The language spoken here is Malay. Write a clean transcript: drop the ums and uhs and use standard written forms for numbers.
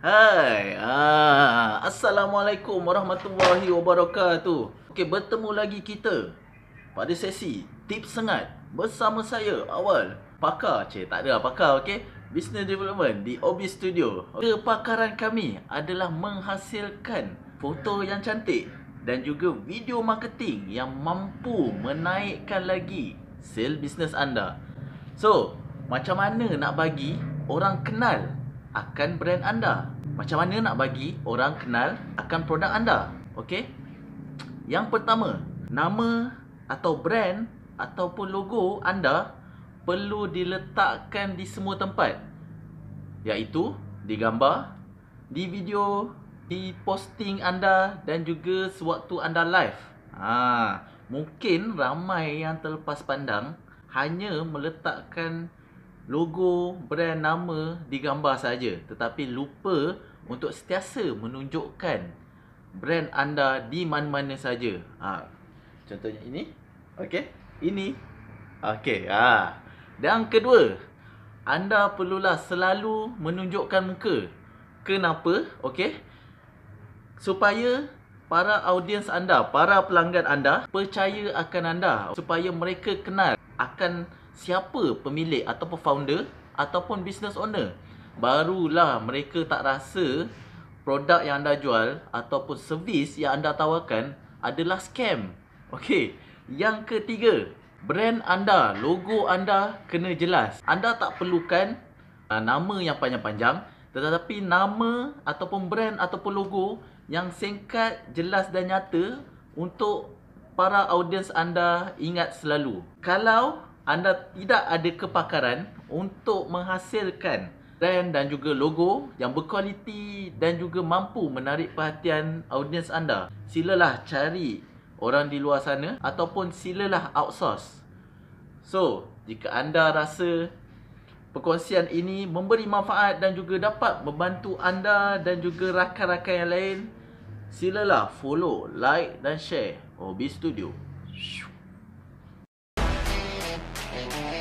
Hai, Assalamualaikum warahmatullahi wabarakatuh. Okey, bertemu lagi kita pada sesi tips sengat bersama saya Awal, pakar, tak ada pakar, okey, Business Development di OB Studio. Kepakaran kami adalah menghasilkan foto yang cantik dan juga video marketing yang mampu menaikkan lagi sale bisnes anda. So, macam mana nak bagi orang kenal akan brand anda? Macam mana nak bagi orang kenal akan produk anda? Okey? Yang pertama, nama atau brand ataupun logo anda perlu diletakkan di semua tempat, iaitu di gambar, di video, di posting anda dan juga sewaktu anda live. Mungkin ramai yang terlepas pandang hanya meletakkan logo, brand, nama di gambar saja, tetapi lupa untuk sentiasa menunjukkan brand anda di mana-mana saja. Contohnya ini. Okey, ini. Okey, Dan kedua, anda perlulah selalu menunjukkan muka. Kenapa? Okey, supaya para audiens anda, para pelanggan anda percaya akan anda, supaya mereka kenal akan siapa pemilik ataupun founder ataupun business owner. Barulah mereka tak rasa produk yang anda jual ataupun servis yang anda tawarkan adalah scam. Okey. Yang ketiga, brand anda, logo anda kena jelas. Anda tak perlukan nama yang panjang-panjang, tetapi nama ataupun brand ataupun logo yang singkat, jelas dan nyata untuk para audiens anda ingat selalu. Kalau anda tidak ada kepakaran untuk menghasilkan brand dan juga logo yang berkualiti dan juga mampu menarik perhatian audiens anda, silalah cari orang di luar sana ataupun silalah outsource. So, jika anda rasa perkongsian ini memberi manfaat dan juga dapat membantu anda dan juga rakan-rakan yang lain, silalah follow, like dan share OB Studio.